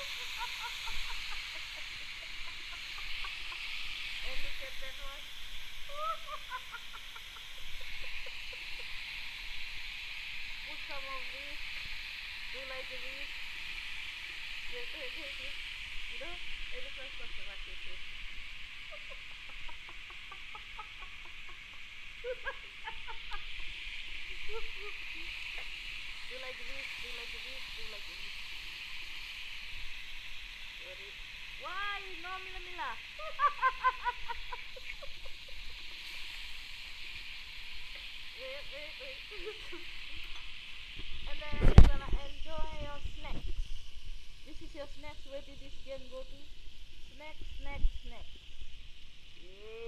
And look at that one. Put some of this. Do like this. Wait. You know? It looks like something like this. Do like this, do like this, do like this. Sorry. Why? No, Mila. Wait. And then you're gonna enjoy your snacks. This is your snacks. Where did this game go to? Snack. Yeah.